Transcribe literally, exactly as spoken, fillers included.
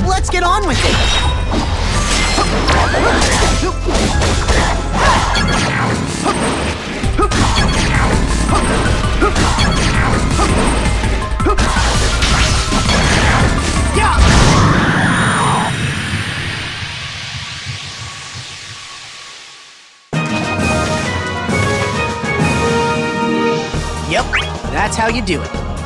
Let's get on with it! Yep, that's how you do it.